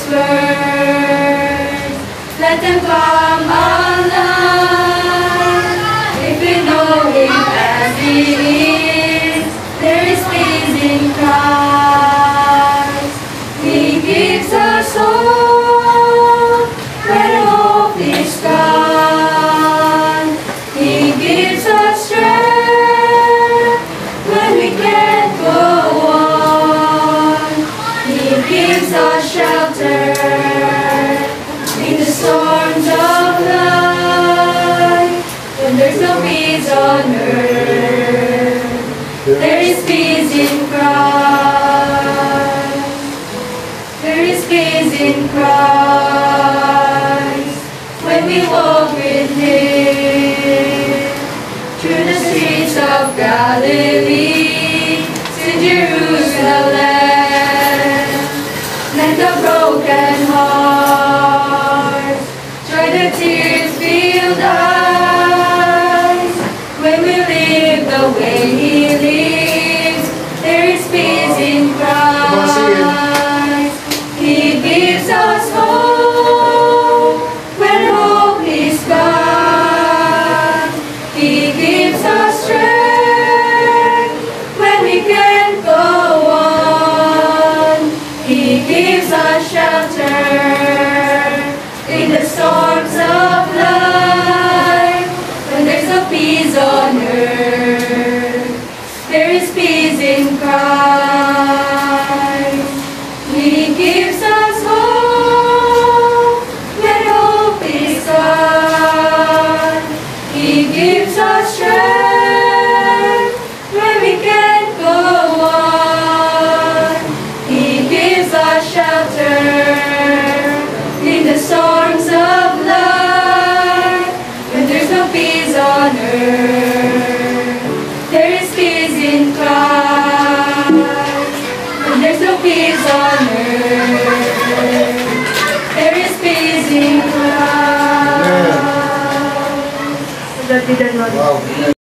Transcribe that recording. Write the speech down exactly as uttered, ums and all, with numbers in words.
His word. Let them come alive. If we know Him as He is, there is peace in Christ. He gives us hope when hope is gone. He gives us strength when we can't go on. He gives us shelter in the storms of life. When there's no peace on earth, there is peace in Christ. There is peace in Christ when we walk with Him through the streets of Galilee to Jerusalem. Let the broken hearts dry the tears-filled eyes. When we live the way He lives, there is peace in Christ. He gives us hope when hope is gone. He gives us strength when we can't go on. He gives us shelter in the storms of life. When there's no peace on earth, there is peace in Christ. He gives us hope when hope is gone. He gives us strength when we can't go on. He gives us shelter in the storms of life. When there's no peace on earth, there is peace in Christ. When there's no peace on earth, there is peace in Christ. Wow.